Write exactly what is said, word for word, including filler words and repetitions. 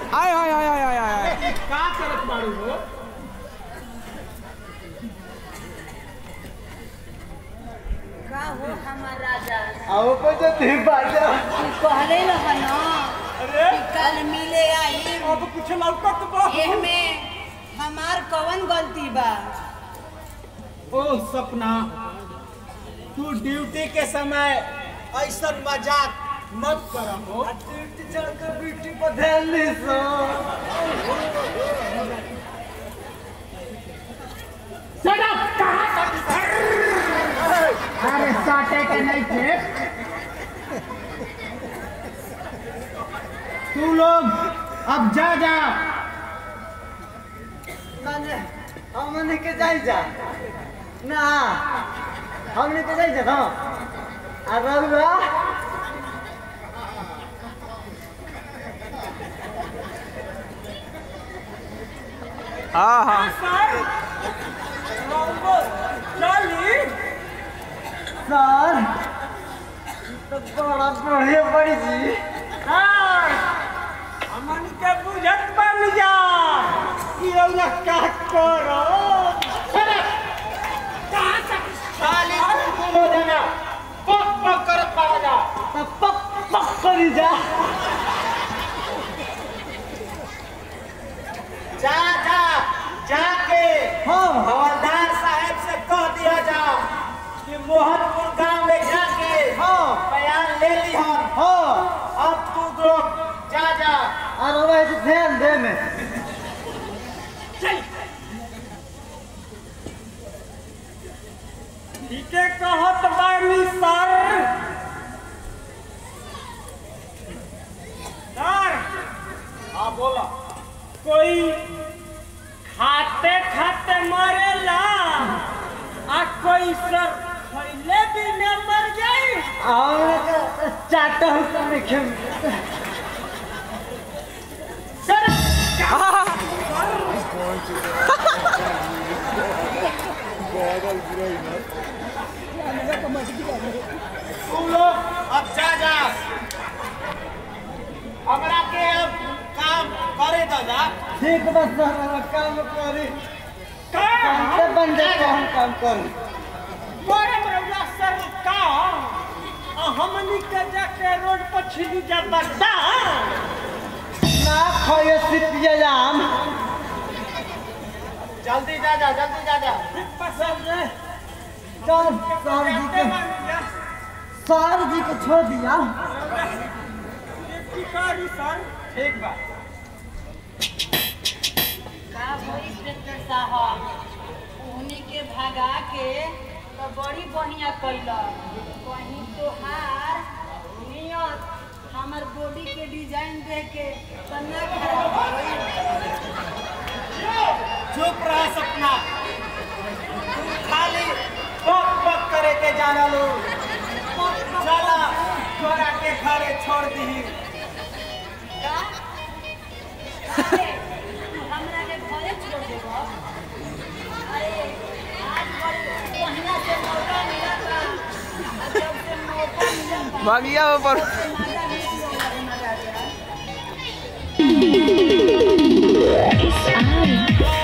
आय आय आय आय आय का करत बाड़ू हो? का हो हमार राजा? आओ को जो ती बाजा कहले रहन अरे कल मिले आई। अब कुछ लौकत बा? एहमे हमार कवन गलती बा? ओ सपना, तू ड्यूटी के समय ऐसा मजाक मत करो। ड्यूटी चढ़कर ड्यूटी पर ध्यान ली सो। Shut up! कहाँ अरे साटे के नहीं थे। तू लोग अब जा जा। माने हमने के जाई जा ना, हमने के जाई जा ना। अरे वाह, हाँ हाँ सर तो बड़ा बढ़िया बड़ी जी। हमन के बुझत बन जा कि रौला का करो। कहाँ तक खाली बोलो जाना, पक पक करत पड़ा जा। तब पक पक करी जा। जा जा जाके हाँ हवलदार साहब से कह दिया जा कि मोहनपुर गांव में जाके हाँ बयान ले ली हम। हाँ अब तू लोग जा जा। अरे वैसे ध्यान दे में चल ठीक है कहत बानी सर। सर हाँ बोला। कोई खाते खाते मरेला आ कोई सर खैले भी न मर जाए। और चाटा हुक्म खेम सर तू लोग अब जा जा। हमरा के अब काम करे दादा। ठीक बस सर काम करी का से बन जाते हम काम करी। बड़े बड़ा सर का आ हमनी के जाके रोड पर छिली जा बड्डा ना खोए सिपिया जाम। जल्दी जा जा जल्दी जा जा। सर ने चल सर जी के सर जी को छोड़ दिया। सर ठीक बा। का भई इंस्पेक्टर साहब, उन्हीं के भगा के तो बड़ी बढ़िया कैला। कहीं तोहार नियत हमार बॉडी के डिजाइन देख के बन्ना खराब होई। चुप रहा सपना, तू खाली पक पक करे के जाना लो। चला तोरा के घरे छोड़ दी। का? अरे, तू हमरा के घरे छोड़ देबा? अरे, आज बड़ी बढ़िया से मौका मिला था। आ जब से मौका मिला था, भागिया ऊपर तब से मजा नहीं किया हमारा राजा। It's on.